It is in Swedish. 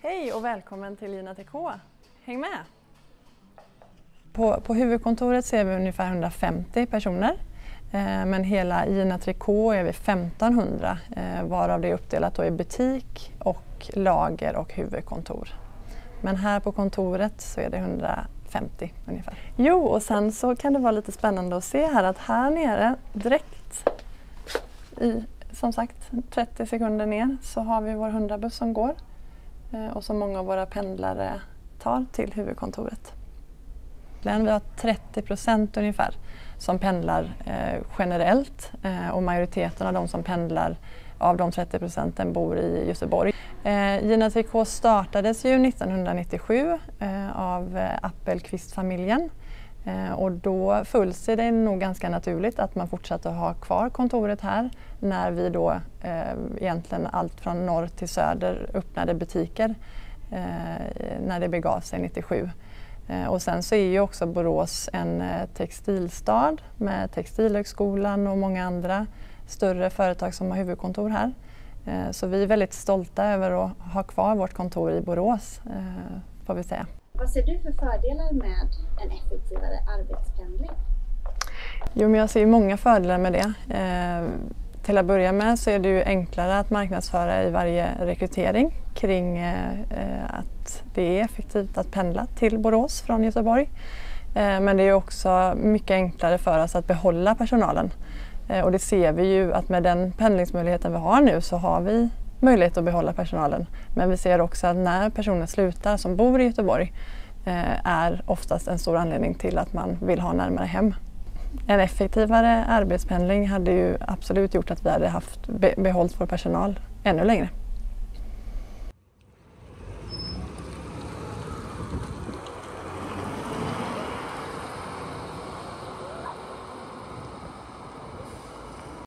Hej och välkommen till Gina TK. Häng med! På huvudkontoret ser vi ungefär 150 personer. Men hela Gina Tricot är vi 1500, varav det är uppdelat i butik och lager och huvudkontor. Men här på kontoret så är det 150 ungefär. Jo, och sen så kan det vara lite spännande att se här att här nere direkt som sagt 30 sekunder ner så har vi vår 100-buss som går och som många av våra pendlare tar till huvudkontoret. Vi har 30% ungefär som pendlar generellt och majoriteten av de som pendlar av de 30% bor i Göteborg. Gina Tricot startades ju 1997 av Appelqvist-familjen och då föll sig det nog ganska naturligt att man fortsatte att ha kvar kontoret här när vi då egentligen allt från norr till söder öppnade butiker när det begav sig 97. Och sen så är ju också Borås en textilstad med Textilhögskolan och många andra större företag som har huvudkontor här. Så vi är väldigt stolta över att ha kvar vårt kontor i Borås, får vi säga. Vad ser du för fördelar med en effektivare arbetspendling? Jo, men jag ser ju många fördelar med det. Till att börja med så är det ju enklare att marknadsföra i varje rekrytering kring att det är effektivt att pendla till Borås från Göteborg. Men det är också mycket enklare för oss att behålla personalen. Och det ser vi ju att med den pendlingsmöjligheten vi har nu så har vi möjlighet att behålla personalen. Men vi ser också att när personer slutar som bor i Göteborg är oftast en stor anledning till att man vill ha närmare hem. En effektivare arbetspendling hade ju absolut gjort att vi hade behållit vår personal ännu längre.